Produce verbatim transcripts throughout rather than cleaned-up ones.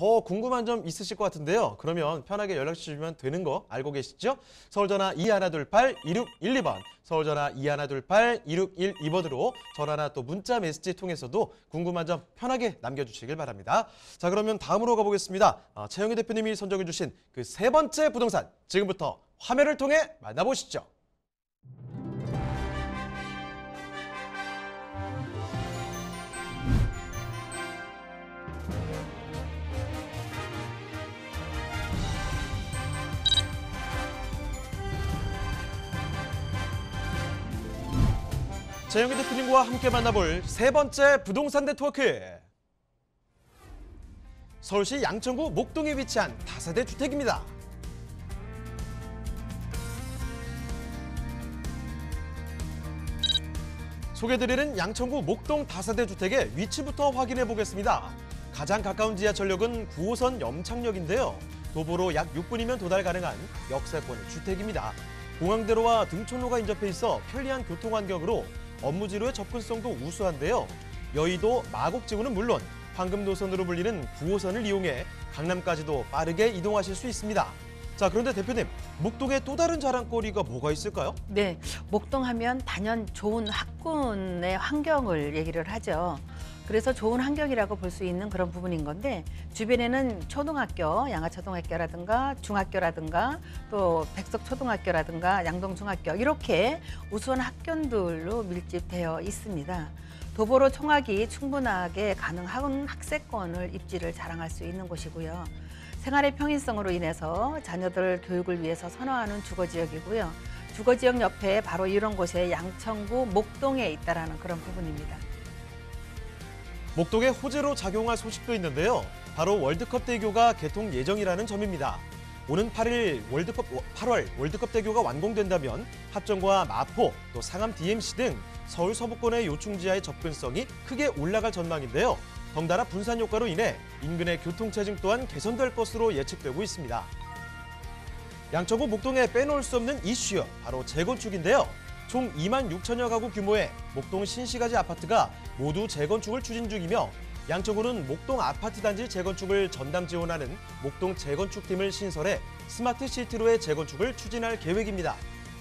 더 궁금한 점 있으실 것 같은데요. 그러면 편하게 연락 주시면 되는 거 알고 계시죠? 서울전화 이일이팔 이육일이 번, 서울전화 이일이팔 이육일이 번으로 전화나 또 문자 메시지 통해서도 궁금한 점 편하게 남겨주시길 바랍니다. 자, 그러면 다음으로 가보겠습니다. 아, 최영희 대표님이 선정해 주신 그 세 번째 부동산, 지금부터 화면을 통해 만나보시죠. 최영희 대표님과 함께 만나볼 세 번째 부동산 네트워크. 서울시 양천구 목동에 위치한 다세대 주택입니다. 소개드리는 양천구 목동 다세대 주택의 위치부터 확인해 보겠습니다. 가장 가까운 지하철역은 구 호선 염창역인데요. 도보로 약 육 분이면 도달 가능한 역세권의 주택입니다. 공항대로와 등촌로가 인접해 있어 편리한 교통 환경으로 업무지로의 접근성도 우수한데요. 여의도 마곡지구는 물론 황금 노선으로 불리는 구 호선을 이용해 강남까지도 빠르게 이동하실 수 있습니다. 자, 그런데 대표님, 목동의 또 다른 자랑거리가 뭐가 있을까요? 네, 목동하면 단연 좋은 학군의 환경을 얘기를 하죠. 그래서 좋은 환경이라고 볼 수 있는 그런 부분인 건데, 주변에는 초등학교, 양화초등학교라든가 중학교라든가 또 백석초등학교라든가 양동중학교 이렇게 우수한 학교들로 밀집되어 있습니다. 도보로 통학이 충분하게 가능한 학세권을 입지를 자랑할 수 있는 곳이고요. 생활의 평인성으로 인해서 자녀들 교육을 위해서 선호하는 주거지역이고요. 주거지역 옆에 바로 이런 곳에 양천구 목동에 있다는 그런 부분입니다. 목동에 호재로 작용할 소식도 있는데요. 바로 월드컵 대교가 개통 예정이라는 점입니다. 오는 팔 일 월드컵, 팔월 월드컵 대교가 완공된다면 합정과 마포, 또 상암 디엠씨 등 서울 서부권의 요충지하의 접근성이 크게 올라갈 전망인데요. 덩달아 분산 효과로 인해 인근의 교통체증 또한 개선될 것으로 예측되고 있습니다. 양천구 목동에 빼놓을 수 없는 이슈, 바로 재건축인데요. 총 이만 육천여 가구 규모의 목동 신시가지 아파트가 모두 재건축을 추진 중이며, 양천구는 목동 아파트 단지 재건축을 전담 지원하는 목동 재건축팀을 신설해 스마트 시티로의 재건축을 추진할 계획입니다.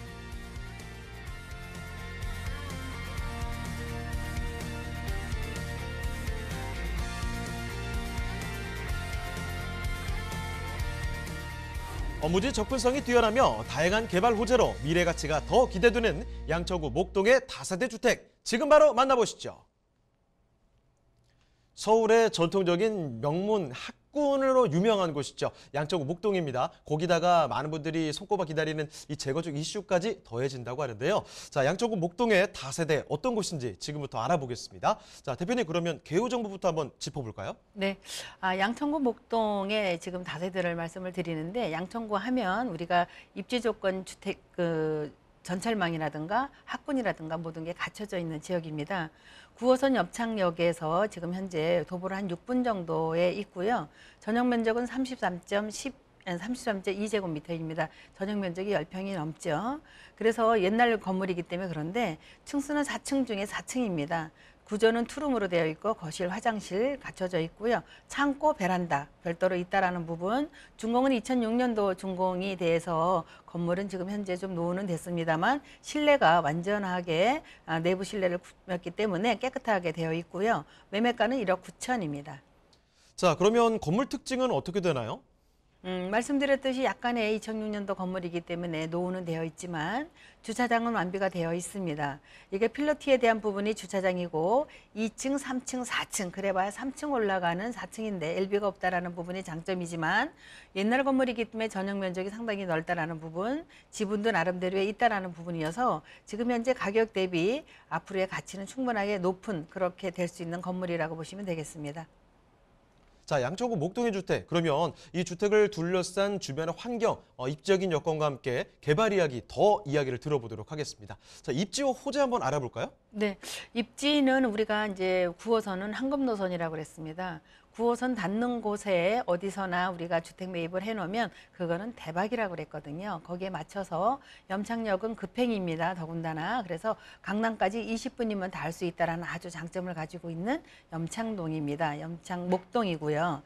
업무지 접근성이 뛰어나며 다양한 개발 호재로 미래 가치가 더 기대되는 양천구 목동의 다세대 주택, 지금 바로 만나보시죠. 서울의 전통적인 명문 학군으로 유명한 곳이죠. 양천구 목동입니다. 거기다가 많은 분들이 손꼽아 기다리는 이 재건축 이슈까지 더해진다고 하는데요. 자, 양천구 목동의 다세대 어떤 곳인지 지금부터 알아보겠습니다. 자, 대표님, 그러면 개요 정보부터 한번 짚어볼까요? 네, 아, 양천구 목동의 지금 다세대를 말씀을 드리는데, 양천구 하면 우리가 입지 조건 주택 그 전철망이라든가 학군이라든가 모든 게 갖춰져 있는 지역입니다. 구 호선 염창역에서 지금 현재 도보로 한 육 분 정도에 있고요. 전용 면적은 삼십삼 점 이 제곱미터입니다. 전용 면적이 십 평이 넘죠. 그래서 옛날 건물이기 때문에 그런데 층수는 사 층 중에 사 층입니다. 구조는 투룸으로 되어 있고 거실, 화장실 갖춰져 있고요. 창고, 베란다 별도로 있다라는 부분. 준공은 이천육 년도 준공이 돼서 건물은 지금 현재 좀 노후는 됐습니다만 실내가 완전하게 내부 실내를 꾸몄기 때문에 깨끗하게 되어 있고요. 매매가는 일억 구천입니다. 자, 그러면 건물 특징은 어떻게 되나요? 음, 말씀드렸듯이 약간의 이천육 년도 건물이기 때문에 노후는 되어 있지만 주차장은 완비가 되어 있습니다. 이게 필로티에 대한 부분이 주차장이고 이 층, 삼 층, 사 층, 그래봐야 삼 층 올라가는 사 층인데 엘비가 없다라는 부분이 장점이지만 옛날 건물이기 때문에 전용 면적이 상당히 넓다라는 부분, 지분도 나름대로에 있다라는 부분이어서 지금 현재 가격 대비 앞으로의 가치는 충분하게 높은, 그렇게 될 수 있는 건물이라고 보시면 되겠습니다. 자, 양천구 목동의 주택, 그러면 이 주택을 둘러싼 주변의 환경, 어, 입지적인 여건과 함께 개발 이야기 더 이야기를 들어보도록 하겠습니다. 자, 입지와 호재 한번 알아볼까요? 네, 입지는 우리가 이제 구 호선은 황금 노선이라고 그랬습니다. 구 호선 닿는 곳에 어디서나 우리가 주택 매입을 해놓으면 그거는 대박이라고 그랬거든요. 거기에 맞춰서 염창역은 급행입니다. 더군다나. 그래서 강남까지 이십 분이면 닿을 수 있다는 아주 장점을 가지고 있는 염창동입니다. 염창 목동이고요.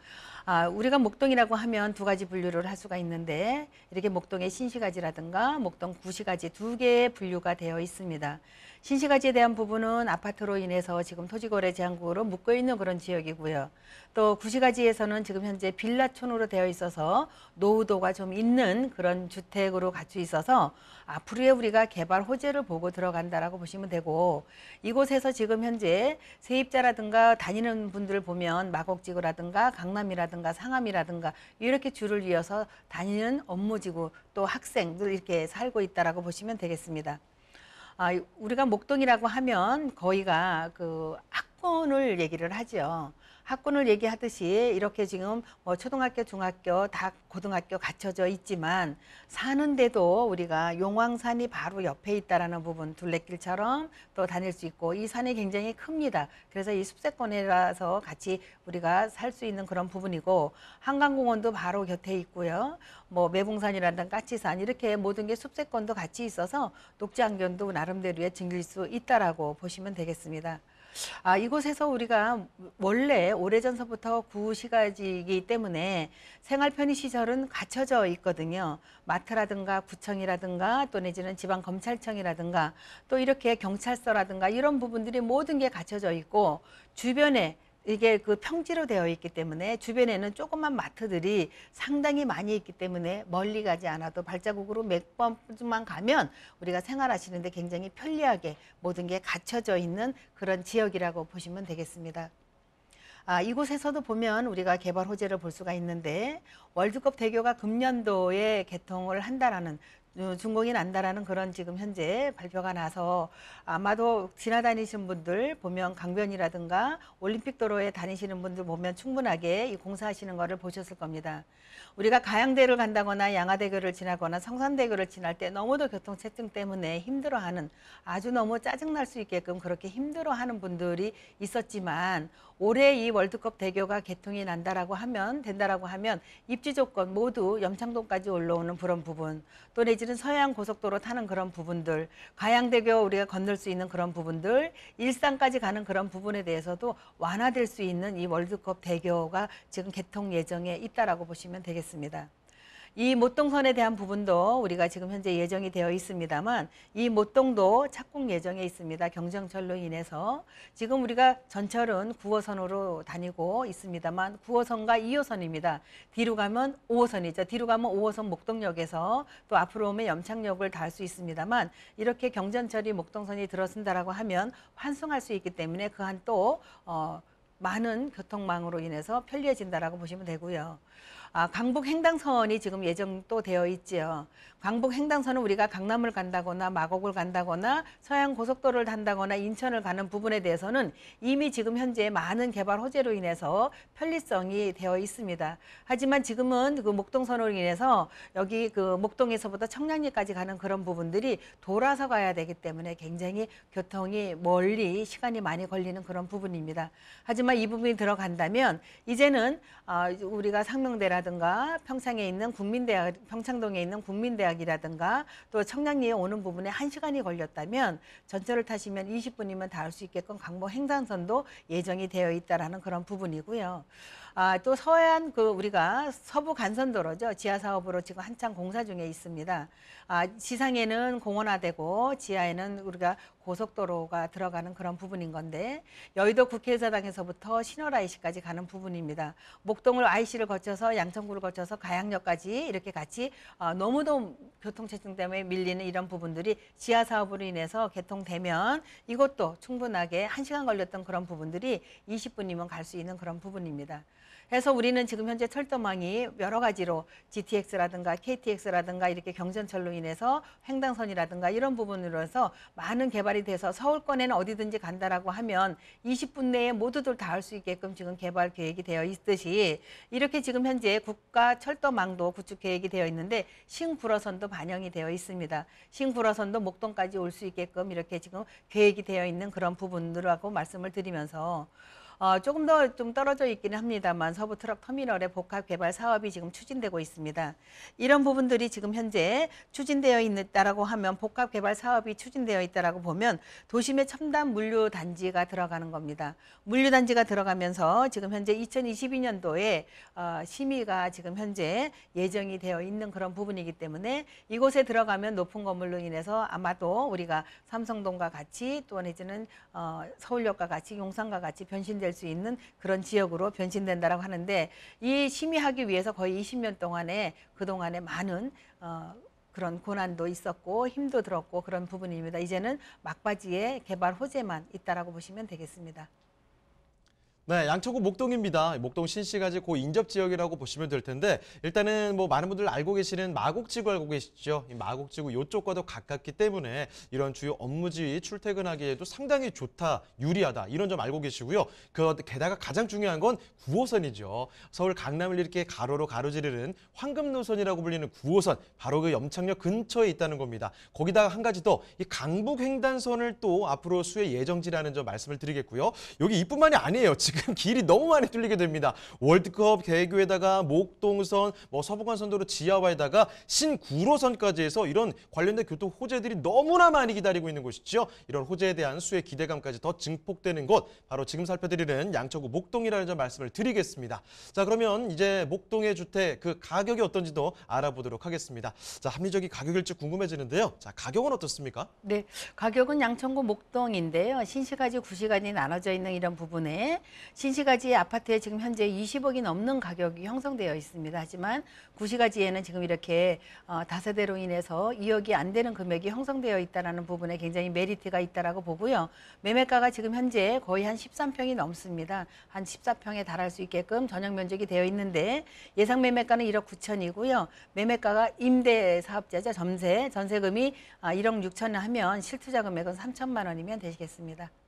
아, 우리가 목동이라고 하면 두 가지 분류를 할 수가 있는데 이렇게 목동의 신시가지라든가 목동 구시가지 두 개의 분류가 되어 있습니다. 신시가지에 대한 부분은 아파트로 인해서 지금 토지거래 제한구로 묶여 있는 그런 지역이고요. 또 구시가지에서는 지금 현재 빌라촌으로 되어 있어서 노후도가 좀 있는 그런 주택으로 갖춰 있어서 앞으로의 우리가 개발 호재를 보고 들어간다라고 보시면 되고, 이곳에서 지금 현재 세입자라든가 다니는 분들을 보면 마곡지구라든가 강남이라든가 상암이라든가 이렇게 줄을 이어서 다니는 업무지구 또 학생들 이렇게 살고 있다라고 보시면 되겠습니다. 아, 우리가 목동이라고 하면 거의가 그 학군을 얘기를 하죠. 학군을 얘기하듯이 이렇게 지금 뭐 초등학교, 중학교, 다 고등학교 갖춰져 있지만 사는데도 우리가 용왕산이 바로 옆에 있다라는 부분, 둘레길처럼 또 다닐 수 있고 이 산이 굉장히 큽니다. 그래서 이 숲세권이라서 같이 우리가 살 수 있는 그런 부분이고, 한강공원도 바로 곁에 있고요. 뭐 매봉산이라든가 까치산 이렇게 모든 게 숲세권도 같이 있어서 녹지환경도 나름대로의 즐길 수 있다라고 보시면 되겠습니다. 아, 이곳에서 우리가 원래 오래전서부터 구시가지이기 때문에 생활 편의 시설은 갖춰져 있거든요. 마트라든가 구청이라든가 또 내지는 지방검찰청이라든가 또 이렇게 경찰서라든가 이런 부분들이 모든 게 갖춰져 있고, 주변에 이게 그 평지로 되어 있기 때문에 주변에는 조그만 마트들이 상당히 많이 있기 때문에 멀리 가지 않아도 발자국으로 몇 번만 가면 우리가 생활하시는데 굉장히 편리하게 모든 게 갖춰져 있는 그런 지역이라고 보시면 되겠습니다. 아, 이곳에서도 보면 우리가 개발 호재를 볼 수가 있는데, 월드컵 대교가 금년도에 개통을 한다라는, 준공이 난다라는 그런 지금 현재 발표가 나서 아마도 지나다니신 분들 보면 강변이라든가 올림픽도로에 다니시는 분들 보면 충분하게 이 공사하시는 거를 보셨을 겁니다. 우리가 가양대를 간다거나 양화대교를 지나거나 성산대교를 지날 때 너무도 교통체증 때문에 힘들어하는, 아주 너무 짜증날 수 있게끔 그렇게 힘들어하는 분들이 있었지만, 올해 이 월드컵 대교가 개통이 난다라고 하면 된다라고 하면 입지 조건 모두 염창동까지 올라오는 그런 부분, 또 내지는 서해안 고속도로 타는 그런 부분들, 가양대교 우리가 건널 수 있는 그런 부분들, 일산까지 가는 그런 부분에 대해서도 완화될 수 있는 이 월드컵 대교가 지금 개통 예정에 있다라고 보시면 되겠습니다. 이 못동선에 대한 부분도 우리가 지금 현재 예정이 되어 있습니다만, 이 못동도 착공 예정에 있습니다. 경정철로 인해서 지금 우리가 전철은 구 호선으로 다니고 있습니다만 구 호선과 이 호선입니다. 뒤로 가면 오 호선이죠. 뒤로 가면 오 호선 목동역에서 또 앞으로 오면 염창역을 닿을 수 있습니다만, 이렇게 경전철이 목동선이 들어선다라고 하면 환승할 수 있기 때문에 그 한 또 어, 많은 교통망으로 인해서 편리해진다라고 보시면 되고요. 아, 강북 횡단선이 지금 예정 또 되어 있지요. 강북 횡단선은 우리가 강남을 간다거나 마곡을 간다거나 서해안 고속도로를 탄다거나 인천을 가는 부분에 대해서는 이미 지금 현재 많은 개발 호재로 인해서 편리성이 되어 있습니다. 하지만 지금은 그 목동선으로 인해서 여기 그 목동에서부터 청량리까지 가는 그런 부분들이 돌아서 가야 되기 때문에 굉장히 교통이 멀리 시간이 많이 걸리는 그런 부분입니다. 하지만 이 부분이 들어간다면 이제는 우리가 상명대라든가 평창에 있는 국민대학, 평창동에 있는 국민대학이라든가 또 청량리에 오는 부분에 한 시간이 걸렸다면 전철을 타시면 이십 분이면 닿을 수 있게끔 강북 횡단선도 예정이 되어 있다라는 그런 부분이고요. 아, 또 서해안 그 우리가 서부 간선도로죠. 지하 사업으로 지금 한창 공사 중에 있습니다. 아, 지상에는 공원화되고 지하에는 우리가 고속도로가 들어가는 그런 부분인 건데, 여의도 국회의사당에서부터 신월 아이씨까지 가는 부분입니다. 목동을 아이씨를 거쳐서 양천구를 거쳐서 가양역까지 이렇게 같이 어, 너무도 교통체증 때문에 밀리는 이런 부분들이 지하 사업으로 인해서 개통되면 이것도 충분하게 한 시간 걸렸던 그런 부분들이 이십 분이면 갈 수 있는 그런 부분입니다. 해서 우리는 지금 현재 철도망이 여러 가지로 지티엑스라든가 케이티엑스라든가 이렇게 경전철로 인해서 횡단선이라든가 이런 부분으로 해서 많은 개발이 돼서 서울권에는 어디든지 간다라고 하면 이십 분 내에 모두들 다 할 수 있게끔 지금 개발 계획이 되어 있듯이, 이렇게 지금 현재 국가 철도망도 구축 계획이 되어 있는데 신구로선도 반영이 되어 있습니다. 신구로선도 목동까지 올 수 있게끔 이렇게 지금 계획이 되어 있는 그런 부분들하고 말씀을 드리면서, 어, 조금 더 좀 떨어져 있기는 합니다만 서부 트럭 터미널의 복합 개발 사업이 지금 추진되고 있습니다. 이런 부분들이 지금 현재 추진되어 있다라고 하면 복합 개발 사업이 추진되어 있다라고 보면 도심의 첨단 물류 단지가 들어가는 겁니다. 물류 단지가 들어가면서 지금 현재 이천이십이 년도에 어, 심의가 지금 현재 예정이 되어 있는 그런 부분이기 때문에 이곳에 들어가면 높은 건물로 인해서 아마도 우리가 삼성동과 같이 또 내지는 어, 서울역과 같이 용산과 같이 변신될 수 있는 그런 지역으로 변신된다라고 하는데 이 심의하기 위해서 거의 이십 년 동안에 그동안에 많은 어, 그런 고난도 있었고 힘도 들었고 그런 부분입니다. 이제는 막바지에 개발 호재만 있다라고 보시면 되겠습니다. 네, 양천구 목동입니다. 목동 신시가지 고 인접 지역이라고 보시면 될 텐데 일단은 뭐 많은 분들 알고 계시는 마곡지구 알고 계시죠? 이 마곡지구 이쪽과도 가깝기 때문에 이런 주요 업무지 출퇴근하기에도 상당히 좋다, 유리하다 이런 점 알고 계시고요. 그 게다가 가장 중요한 건 구 호선이죠. 서울 강남을 이렇게 가로로 가로지르는 황금 노선이라고 불리는 구 호선 바로 그 염창역 근처에 있다는 겁니다. 거기다가 한 가지 더 이 강북 횡단선을 또 앞으로 수혜 예정지라는 점 말씀을 드리겠고요. 여기 이뿐만이 아니에요. 지금 지금 길이 너무 많이 뚫리게 됩니다. 월드컵 개교에다가 목동선, 뭐 서부간선도로 지하화에다가 신구로선까지 해서 이런 관련된 교통 호재들이 너무나 많이 기다리고 있는 곳이죠. 이런 호재에 대한 수혜 기대감까지 더 증폭되는 곳, 바로 지금 살펴드리는 양천구 목동이라는 점 말씀을 드리겠습니다. 자, 그러면 이제 목동의 주택 그 가격이 어떤지도 알아보도록 하겠습니다. 자, 합리적인 가격일지 궁금해지는데요. 자, 가격은 어떻습니까? 네, 가격은 양천구 목동인데요. 신시가지, 구시가지 나눠져 있는 이런 부분에 신시가지 아파트에 지금 현재 이십억이 넘는 가격이 형성되어 있습니다. 하지만 구시가지에는 지금 이렇게 어, 다세대로 인해서 이억이 안 되는 금액이 형성되어 있다는 부분에 굉장히 메리트가 있다라고 보고요. 매매가가 지금 현재 거의 한 십삼 평이 넘습니다. 한 십사 평에 달할 수 있게끔 전용 면적이 되어 있는데 예상 매매가는 일억 구천이고요. 매매가가 임대 사업자죠. 점세, 전세금이 일억 육천 하면 실투자 금액은 삼천만 원이면 되시겠습니다.